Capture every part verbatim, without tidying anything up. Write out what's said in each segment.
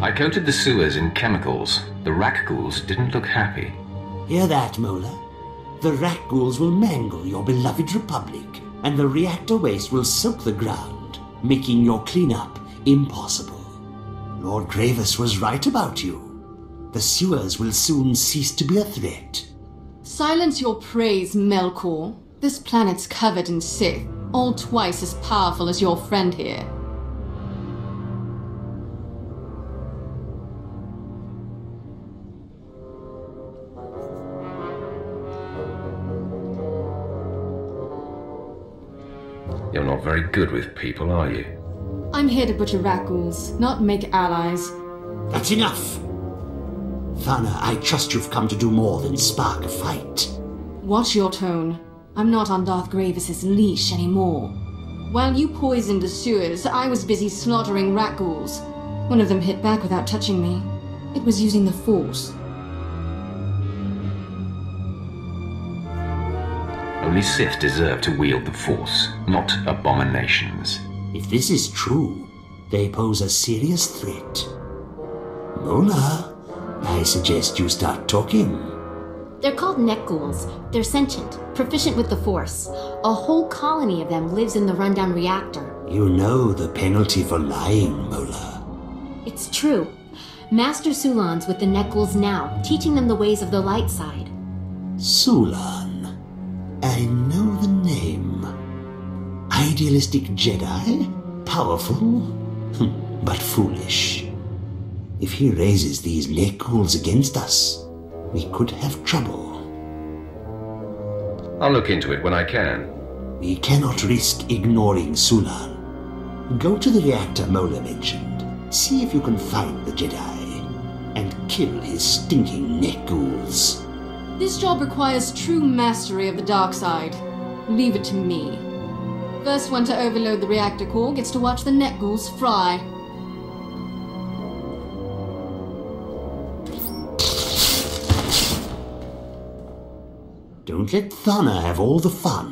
I coated the sewers in chemicals. The Rakghouls didn't look happy. Hear that, Mola? The Rakghouls will mangle your beloved Republic, and the reactor waste will soak the ground, making your cleanup impossible. Lord Gravis was right about you. The sewers will soon cease to be a threat. Silence your praise, Melkor. This planet's covered in Sith, all twice as powerful as your friend here. You're not very good with people, are you? I'm here to butcher Rakghouls, not make allies. That's enough! Thana, I trust you've come to do more than spark a fight. Watch your tone. I'm not on Darth Gravis' leash anymore. While you poisoned the sewers, I was busy slaughtering Rakghouls. One of them hit back without touching me. It was using the Force. Only Sith deserve to wield the Force, not abominations. If this is true, they pose a serious threat. Mola, I suggest you start talking. They're called Nekghouls. They're sentient, proficient with the Force. A whole colony of them lives in the rundown reactor. You know the penalty for lying, Mola. It's true. Master Sulan's with the Nekghouls now, teaching them the ways of the light side. Sulan. I know the name. Idealistic Jedi? Powerful? But foolish. If he raises these Nekghouls against us, we could have trouble. I'll look into it when I can. We cannot risk ignoring Sulan. Go to the reactor Mola mentioned. See if you can find the Jedi. And kill his stinking Nekghouls. This job requires true mastery of the dark side. Leave it to me. First one to overload the reactor core gets to watch the Nekghouls fry. Don't let Thana have all the fun.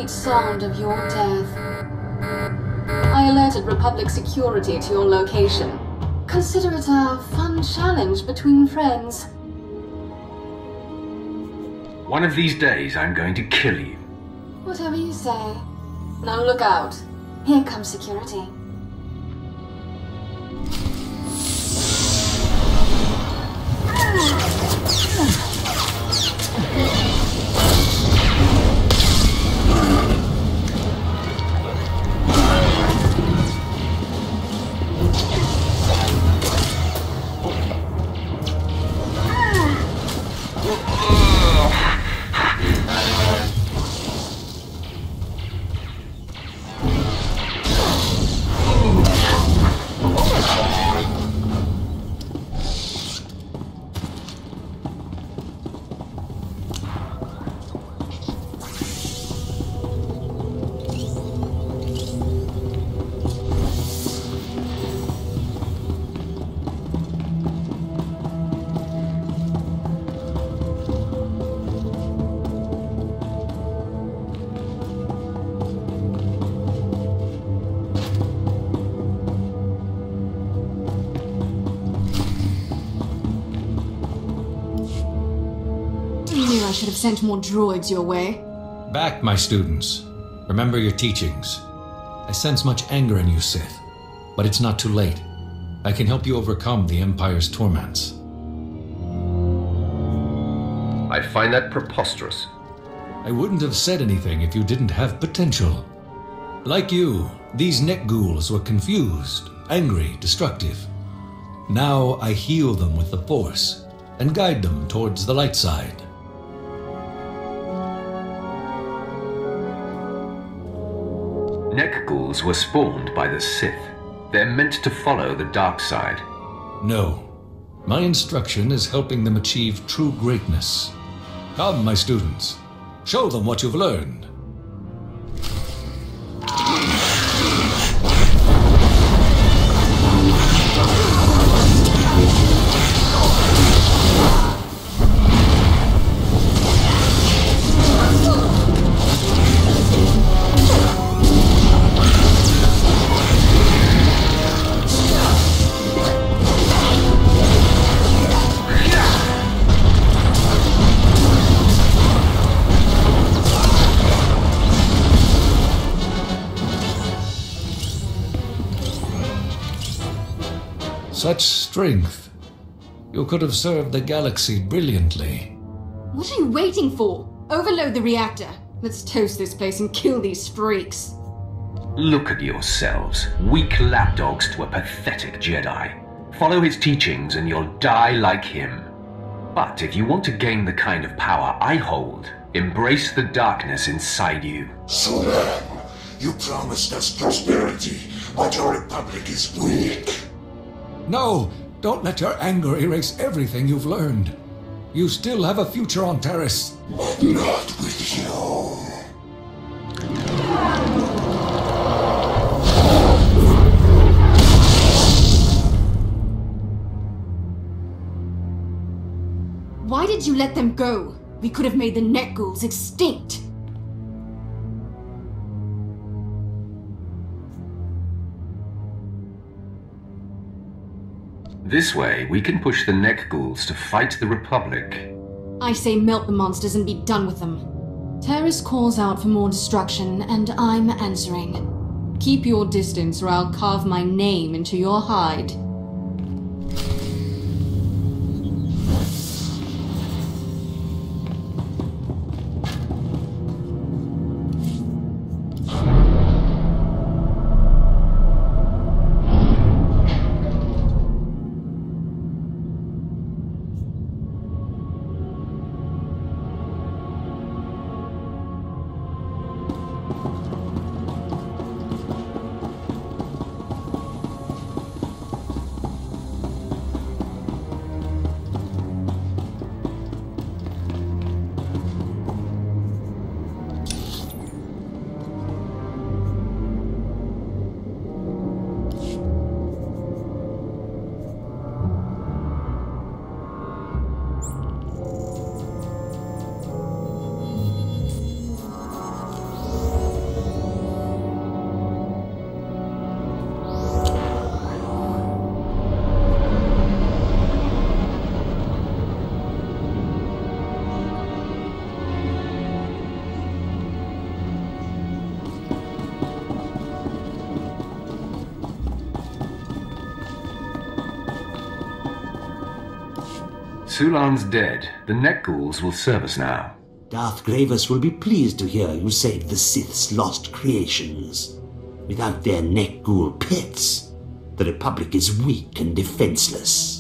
sweet sound of your death. I alerted Republic security to your location. Consider it a fun challenge between friends. One of these days, I'm going to kill you. Whatever you say. Now look out. Here comes security. I should have sent more droids your way. Back, my students. Remember your teachings. I sense much anger in you, Sith. But it's not too late. I can help you overcome the Empire's torments. I find that preposterous. I wouldn't have said anything if you didn't have potential. Like you, these Nek ghouls were confused, angry, destructive. Now I heal them with the Force and guide them towards the light side. Nek ghouls were spawned by the Sith. They're meant to follow the dark side. No. My instruction is helping them achieve true greatness. Come, my students. Show them what you've learned. Such strength. You could have served the galaxy brilliantly. What are you waiting for? Overload the reactor. Let's toast this place and kill these freaks. Look at yourselves, weak lapdogs to a pathetic Jedi. Follow his teachings and you'll die like him. But if you want to gain the kind of power I hold, embrace the darkness inside you. So then, you promised us prosperity, but your Republic is weak. No! Don't let your anger erase everything you've learned. You still have a future on Taris. But not with you. Why did you let them go? We could have made the Nek ghouls extinct. This way, we can push the Nek ghouls to fight the Republic. I say melt the monsters and be done with them. Taris calls out for more destruction, and I'm answering. Keep your distance or I'll carve my name into your hide. Sulan's dead. The Neck Ghouls will serve us now. Darth Gravis will be pleased to hear you saved the Sith's lost creations. Without their Neck Ghoul pets, the Republic is weak and defenseless.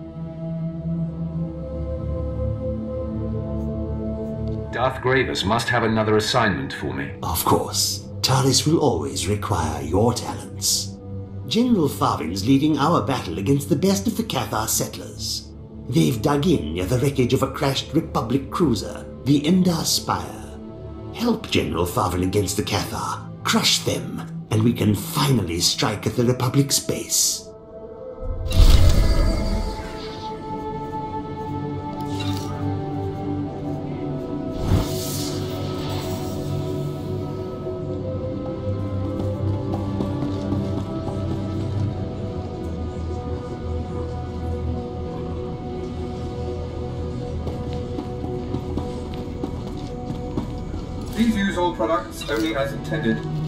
Darth Gravis must have another assignment for me. Of course. Taris will always require your talents. General Farvin's leading our battle against the best of the Cathar settlers. They've dug in near the wreckage of a crashed Republic cruiser, the Endar Spire. Help General Farvin against the Cathar, crush them, and we can finally strike at the Republic's base. Please use all products only as intended.